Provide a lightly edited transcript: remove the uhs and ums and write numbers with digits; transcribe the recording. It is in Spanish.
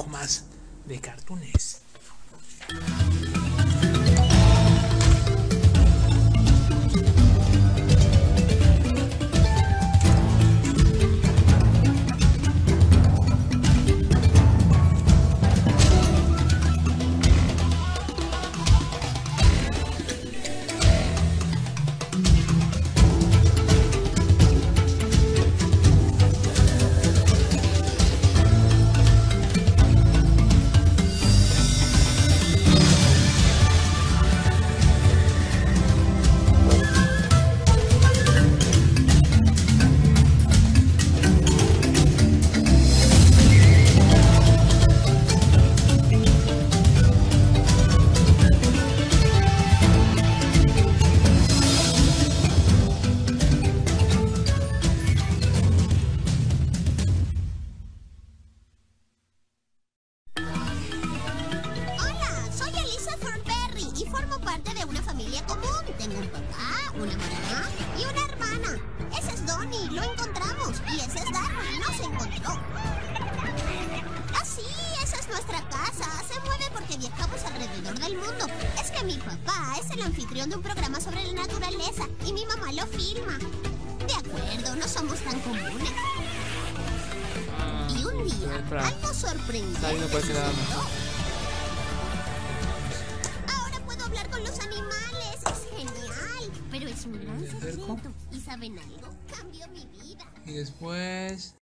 más de cartoons. Parte de una familia común. Tengo un papá, una mamá y una hermana. Ese es Donnie, lo encontramos. Y ese es Darwin, no se encontró. Ah, sí, esa es nuestra casa. Se mueve porque viajamos alrededor del mundo. Es que mi papá es el anfitrión de un programa sobre la naturaleza y mi mamá lo filma. De acuerdo, no somos tan comunes. Y un día, algo sorprendente. Ahí no puede ser nada más. Con los animales, es genial, pero es un gran secreto. ¿Y saben algo? Cambió mi vida. Y después